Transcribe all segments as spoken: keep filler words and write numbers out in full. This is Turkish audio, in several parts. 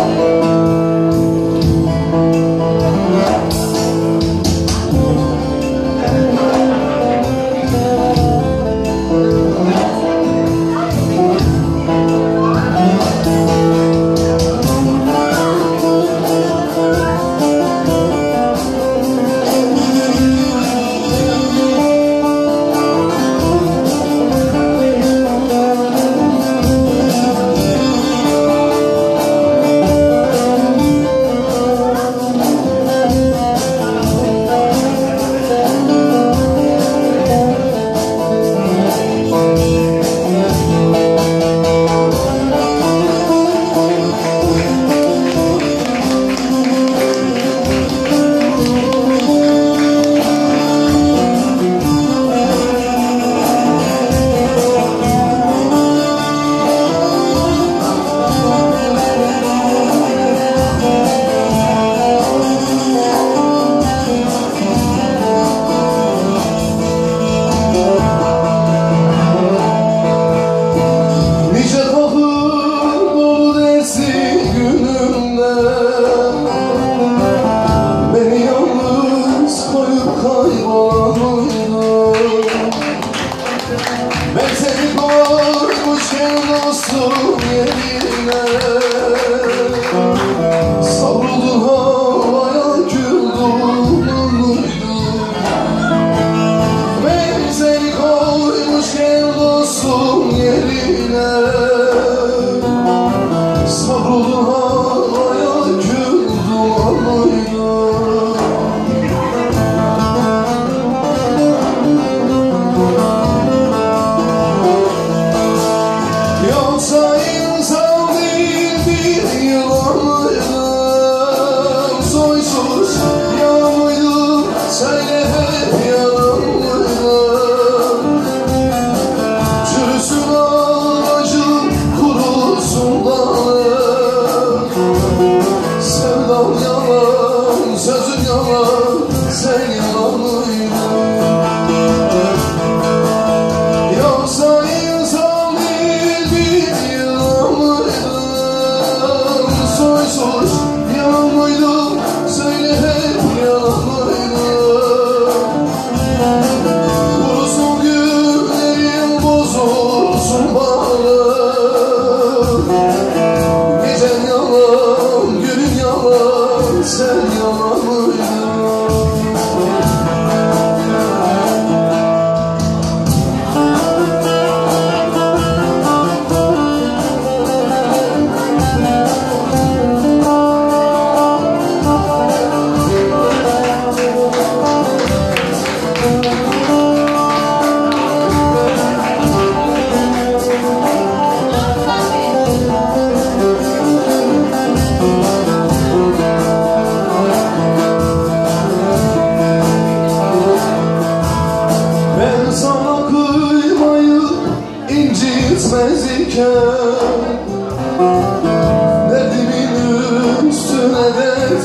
Derdimin üstüne dert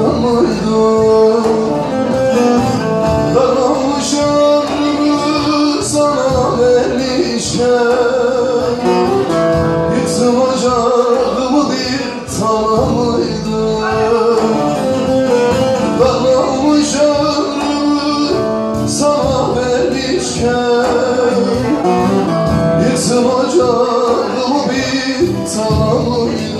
koyamıyordum. Daralmış ömrümü sana vermişken, yıktım ocağımı bir tanımıydım. Daralmış ömrümü sana vermişken, yıktım ocağımı bir tanımıydım.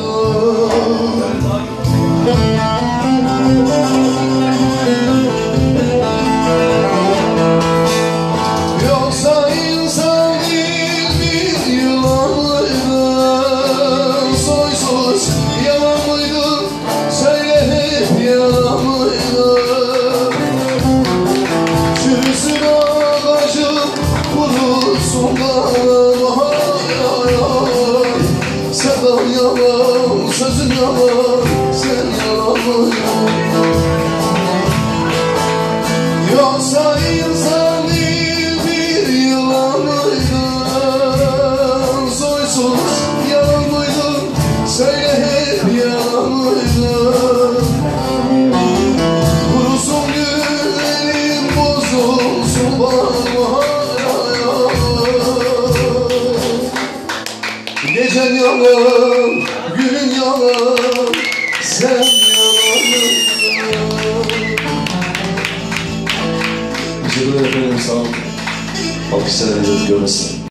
Yoksa insan değil bir yılan mıydım? Soysuz yalan mıydım? Söyle hep yalan mıydım? Çürüsün ağacım, kurusun dalım. Hay hay hay, sevdam yalan, sözün yalan, sen yalan mıydın? Yoksa insan değil bir yılan mıydın? Soysuz yalan mıydın? Söyle hep yalan mıydın? Kurusun güllerin, bozulsun bağım. Hay hay hay, gecen yalan, günün yalan, sen yanımda. Teşekkür ederim efendim, sağ olun. Alkışlar elinize görmesin.